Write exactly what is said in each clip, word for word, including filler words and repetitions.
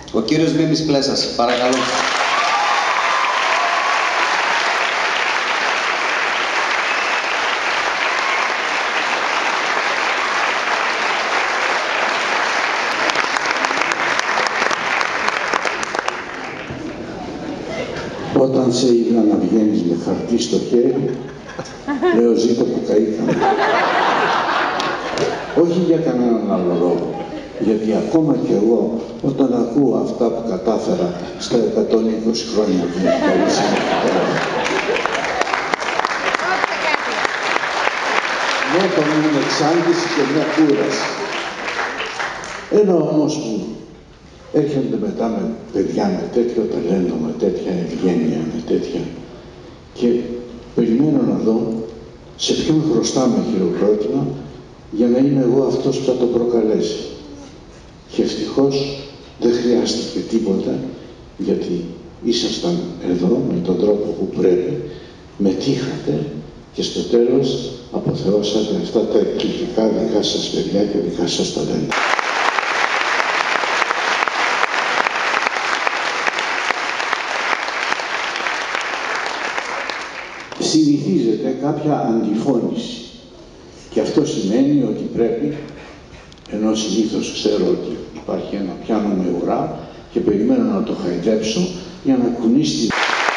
Ο κύριος Μίμης Πλέσας, παρακαλώ. Όταν σε είδα να βγαίνεις με χαρτί στο χέρι, λέω ζήτω που καήκαμε. Όχι για κανέναν άλλο λόγο, γιατί ακόμα κι εγώ όταν ακούω αυτά που κατάφερα στα εκατόν είκοσι χρόνια που μου καλύψει μέχρι τώρα, νιώθω μια εξάντληση και μια κούραση. Ένα όμως που έρχονται μετά με παιδιά με τέτοιο ταλέντο, με τέτοια ευγένεια, με τέτοια, και περιμένω να δω σε ποιον χρωστάμε χειροκρότημα για να είμαι εγώ αυτός που θα το προκαλέσει. Και ευτυχώς δεν χρειάστηκε τίποτα, γιατί ήσασταν εδώ με τον τρόπο που πρέπει, μετήχατε και στο τέλος αποθεώσατε αυτά τα εκπληκτικά δικά σας παιδιά και δικά σας ταλέντα. Συνηθίζεται κάποια αντιφώνηση και αυτό σημαίνει ότι πρέπει, ενώ συνήθως ξέρω ότι υπάρχει ένα πιάνο με ουρά και περιμένω να το χαϊδέψω για να κουνήσει.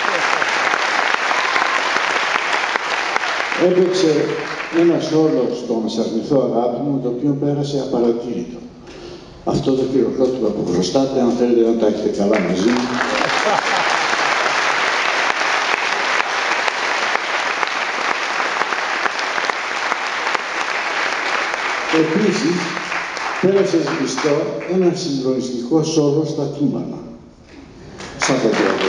Έπαιξε ένα σόλο στο «Μεσαρνηθώ αγάπη μου», το οποίο πέρασε απαρατήρητο. Αυτό το χειροκρότημα που χρωστάτε, αν θέλετε να τα έχετε καλά μαζί μου. Επίσης, πέρασε σβηστό ένα συγκλονιστικό σόλο στα κύμανα. Σαν τα διάβασα.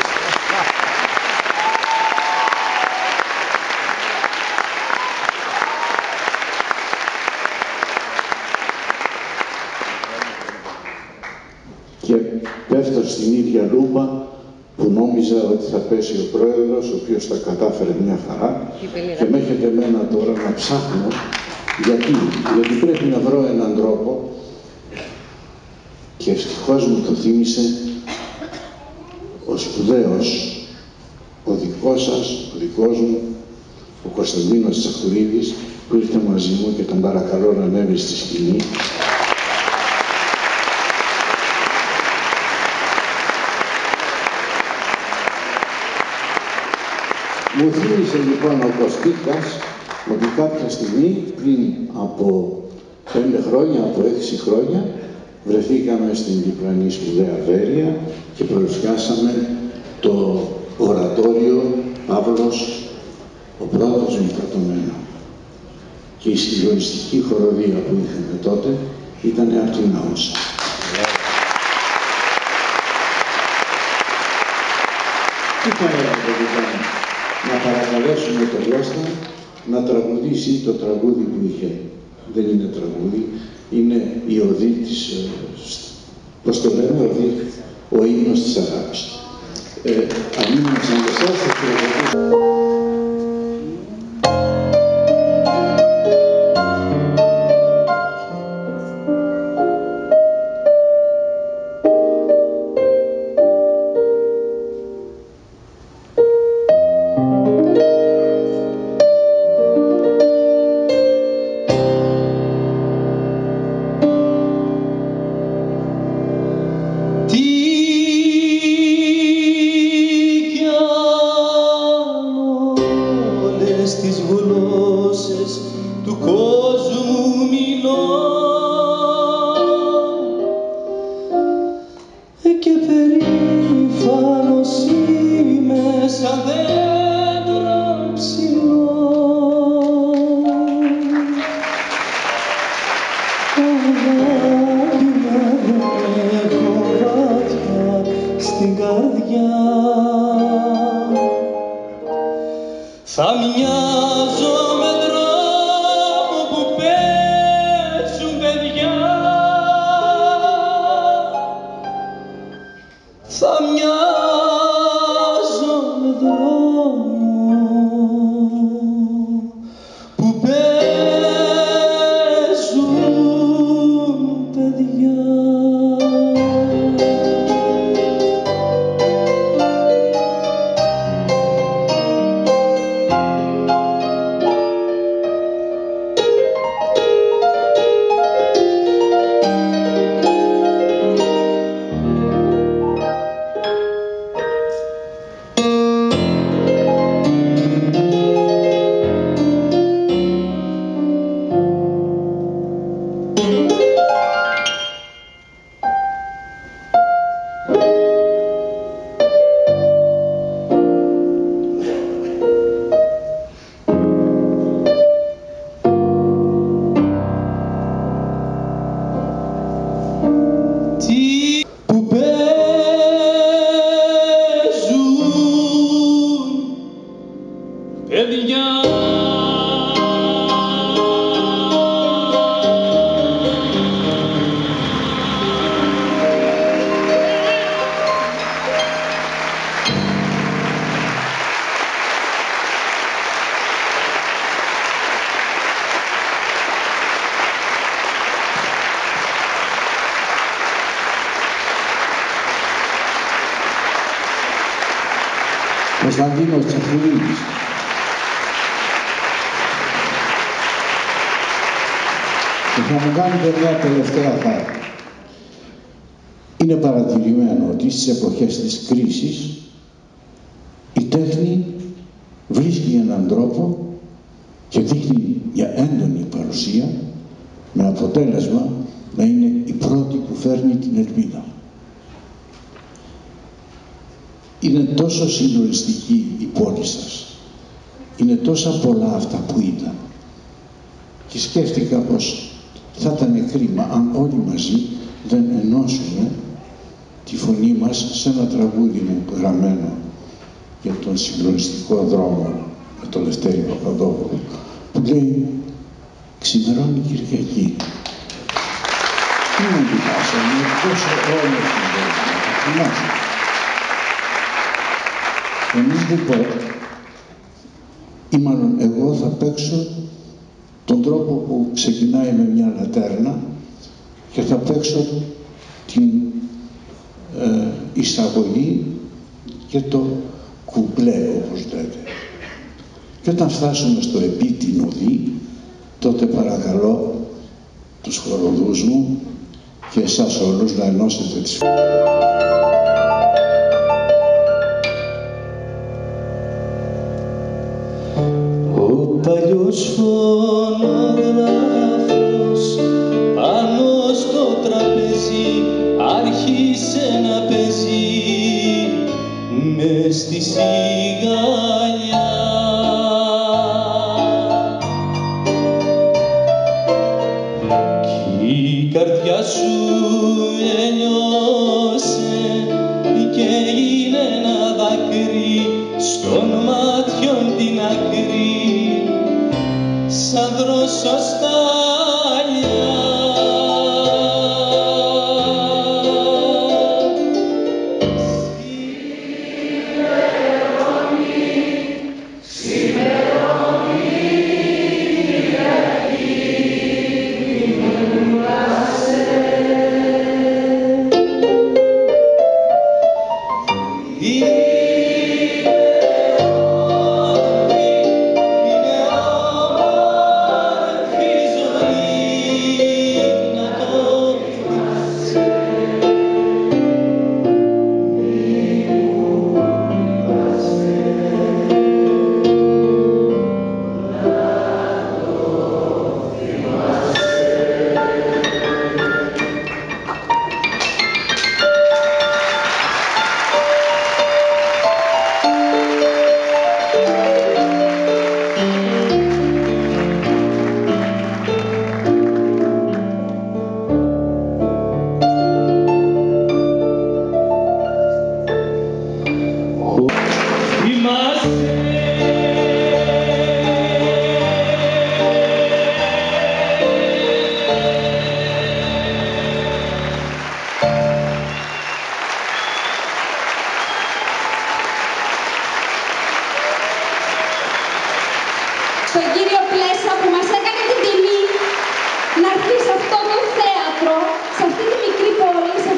Και πέφτω στην ίδια λούμπα που νόμιζα ότι θα πέσει ο πρόεδρος, ο οποίος τα κατάφερε μια χαρά, και με έχετε εμένα τώρα να ψάχνω. Γιατί, γιατί πρέπει να βρω έναν τρόπο, και ευτυχώς μου το θύμισε ο σπουδαίος, ο δικός σας, ο δικός μου, ο Κωνσταντίνος Τσαχουρίδης, που ήρθε μαζί μου και τον παρακαλώ να ανέβει στη σκηνή. Μου θύμισε λοιπόν ο Κωστίκας ότι κάποια στιγμή, πριν από πέντε χρόνια, από έξι χρόνια, βρεθήκαμε στην διπλανή σπουδαία Βέρεια και παρουσιάσαμε το ορατόριο «Παύλος, ο πρώτος μητρατωμένο». Και η συγκλονιστική χοροδία που είχαμε τότε ήταν από την Ναόσα. Τι θα έλεγα λοιπόν, να παρακαλέσουμε τον Κώστα να τραγουδήσει το τραγούδι που είχε. Δεν είναι τραγούδι, είναι η οδή της, πώς το λέμε, οδή, ο ύμνος της αγάπης. Ε, αν ήμουν σαν εσάς, θα χειροκροτήσω. Κωνσταντίνος Τσαφουρίδης. Και θα μου κάνετε μια τελευταία χάρη. Είναι παρατηρημένο ότι στις εποχές της κρίσης η τέχνη βρίσκει έναν τρόπο και δείχνει μια έντονη παρουσία με αποτέλεσμα να είναι η πρώτη που φέρνει την ελπίδα. Είναι τόσο συντονιστική η πόλη σας. Είναι τόσα πολλά αυτά που ήταν. Και σκέφτηκα πως θα ήταν κρίμα αν όλοι μαζί δεν ενώσουμε τη φωνή μας σε ένα τραγούδι μου γραμμένο για τον συγκλονιστικό δρόμο με τον Λευτέρη Παπαδόπουλο που λέει «Ξημερώνει Κυριακή». Τι να κοιτάσω, είναι τόσο όμορφη η ζωή, θα θυμάσαι. Εμείς λοιπόν, ή μάλλον εγώ θα παίξω τον τρόπο που ξεκινάει με μια λατέρνα και θα παίξω την ε, εισαγωγή και το κουμπλέ, όπως λέτε. Και όταν φτάσουμε στο επίτινο δι, τότε παρακαλώ τους χοροδούς μου και εσάς όλους να ενώσετε τις Ο παλιός φωνογράφος πάνω στο τραπέζι άρχισε να παίζει μες στη σιγαλιά. Κι η καρδιά σου έλειωσε και έγινε ένα δάκρυ στον μάτιον την άκρη σαν δροσοστάλια. Στον κύριο Πλέσα που μας έκανε την τιμή να έρθει σε αυτό το θέατρο, σε αυτή τη μικρή πόλη. Σε...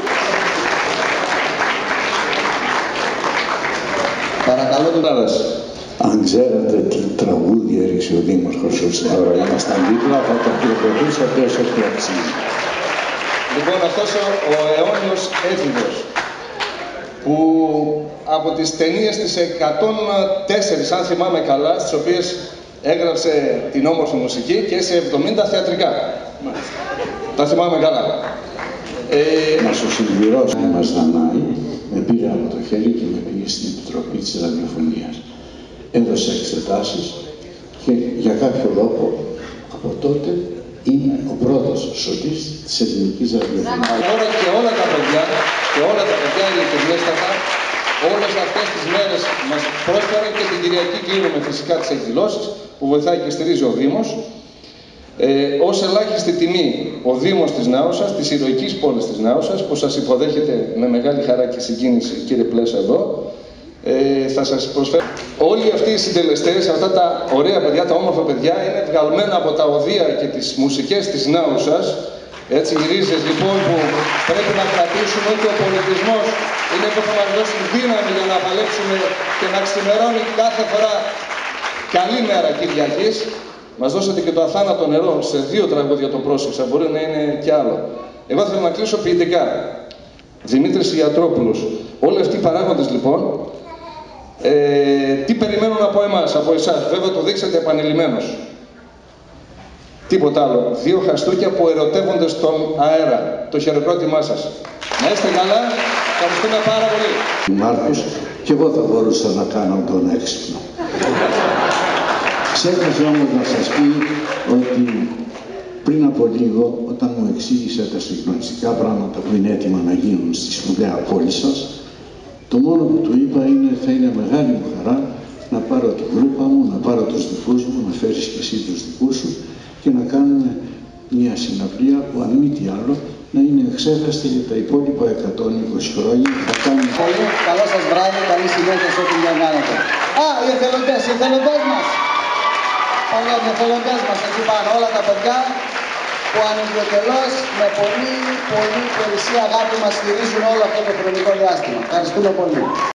Παρακαλώ τον Άρας. Αν ξέρατε τι τραγούδι έριξε ο Δήμαρχος στην Αγρογιάννα στα δίπλα, θα το χειροκροτήσατε όσο και αξίζει. Λοιπόν, αυτός ο, ο αιώνιος έφηβος που από τις ταινίες της εκατόν τέσσερα, αν θυμάμαι καλά, στις οποίες έγραψε την όμορφη μουσική και σε εβδομήντα θεατρικά. Τα θυμάμαι καλά. Ε... Μας ο Σιλβυρός μας δανάει, με πήρε από το χέρι και με πήγε στην Επιτροπή της Ραδιοφωνίας. Έδωσε εξετάσεις και για κάποιο λόγο από τότε είμαι ο πρώτος σωτής της ελληνικής ραδιοφωνίας. Τώρα και όλα τα παιδιά, και όλα τα παιδιά ειλικρινέστατα, όλες αυτές τις μέρες μας πρόσφεραν και την Κυριακή κλείνουμε φυσικά τις εκδηλώσεις που βοηθάει και στηρίζει ο Δήμος. Ε, ως ελάχιστη τιμή ο Δήμος της Νάωσας, της ηρωικής πόλης της Νάωσας, που σας υποδέχεται με μεγάλη χαρά και συγκίνηση, κύριε Πλέσα, εδώ, ε, θα σας προσφέρω. Όλοι αυτοί οι συντελεστές, αυτά τα ωραία παιδιά, τα όμορφα παιδιά, είναι βγαλμένα από τα οδεία και τις μουσικές της Νάωσας Έτσι, οι ρίζες λοιπόν που πρέπει να κρατήσουμε, ότι ο πολιτισμός είναι που θα μας δώσει δύναμη για να παλέψουμε και να ξημερώνει κάθε φορά καλή μέρα Κυριακής. Μας δώσατε και το αθάνατο νερό σε δύο τραγούδια, το πρόσεξα, μπορεί να είναι κι άλλο. Εγώ θέλω να κλείσω ποιητικά. Δημήτρης Ιατρόπουλος. Όλοι αυτοί οι παράγοντες λοιπόν, ε, τι περιμένουν από εμάς, από εσάς. Βέβαια το δείξατε επανειλημμένως. Τίποτα άλλο. Δύο χαστούκια που ερωτεύονται στον αέρα. Το χειροκρότημά σας. Να είστε καλά. Ευχαριστούμε πάρα πολύ. Μάρκος, και εγώ θα μπορούσα να κάνω τον έξυπνο. Ξέχασε όμως να σας πει ότι πριν από λίγο, όταν μου εξήγησε τα συγκλονιστικά πράγματα που είναι έτοιμα να γίνουν στη σπουδαία πόλη σας, το μόνο που του είπα είναι θα είναι μεγάλη μου χαρά να πάρω την γκρούπα μου, να πάρω τους δικούς μου, να φέρεις και εσύ τους δικούς σου και να κάνουμε μια συναυλία που αν μη τι άλλο να είναι εξέχαστη για τα υπόλοιπα εκατόν είκοσι χρόνια. Θα κάνουμε... Πολύ καλό σας βράδυ, καλή συνέχεια σε ό,τι μια κάνετε. Α, οι εθελοντές, οι εθελοντές μας. Ωραία, οι εθελοντές μας εκεί πάνω, όλα τα παιδιά που ανιδιοτελώς με πολύ, πολύ περισσή αγάπη μας στηρίζουν όλο αυτό το χρονικό διάστημα. Ευχαριστούμε πολύ.